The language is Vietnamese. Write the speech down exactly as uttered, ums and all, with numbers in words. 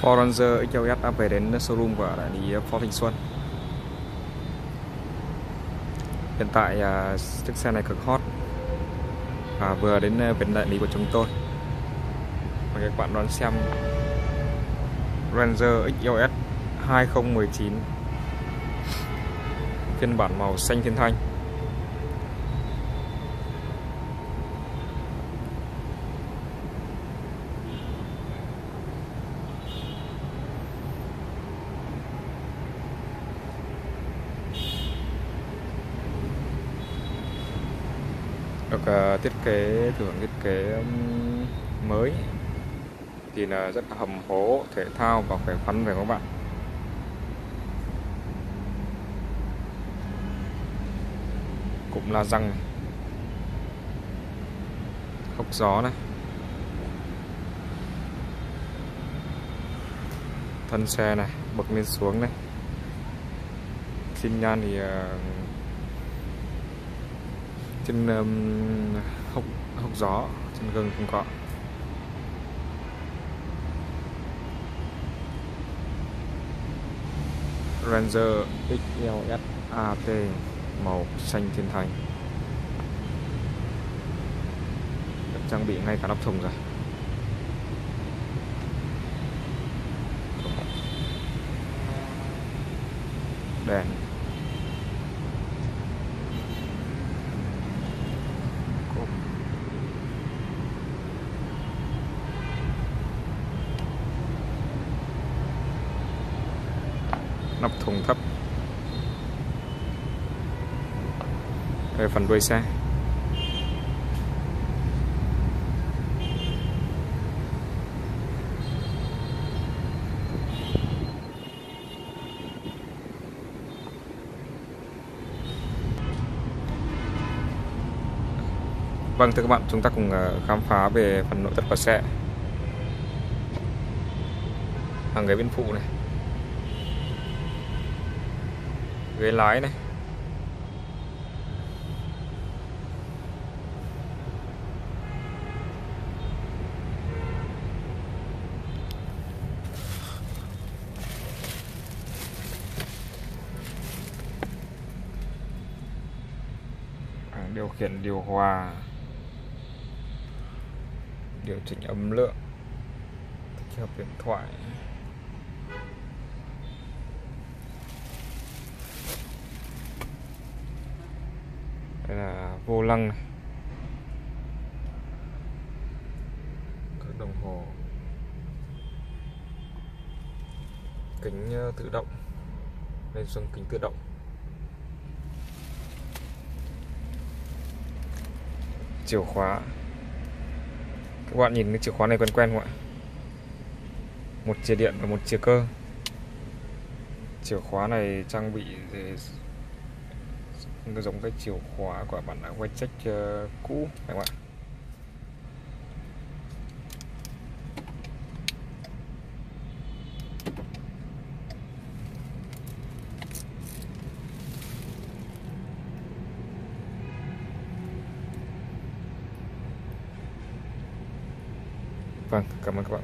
Ford Ranger ích eo ét đã về đến showroom của đại lý Ford Thanh Xuân. Hiện tại uh, chiếc xe này cực hot và vừa đến bên đại lý của chúng tôi. Và các bạn đón xem Ranger ích eo ét hai không một chín phiên bản màu xanh thiên thanh. Được uh, thiết kế thưởng thiết kế um, mới thì là rất là hầm hố, thể thao và khỏe khoắn về các bạn. Cụm la răng này, hốc gió này, thân xe này bậc lên xuống này, xi nhan thì uh, trên um, hốc hốc gió, trên gừng không có. Ranger ích eo ét a tê màu xanh thiên thanh, được trang bị ngay cả nắp thùng rồi. Đèn nắp thùng thấp. Đây phần đuôi xe. Vâng thưa các bạn, chúng ta cùng khám phá về phần nội thất của xe. Hàng ghế bên phụ này, ghế lái này, điều khiển điều hòa, điều chỉnh âm lượng, tích hợp điện thoại, đây là vô lăng này, các đồng hồ, kính tự động, lên xuống kính tự động, chìa khóa. Các bạn nhìn cái chìa khóa này quen quen không ạ? Một chìa điện và một chìa cơ. Chìa khóa này trang bị để giống cái chìa khóa của bản quay check cũ phải không ạ? Vâng, cảm ơn các bạn.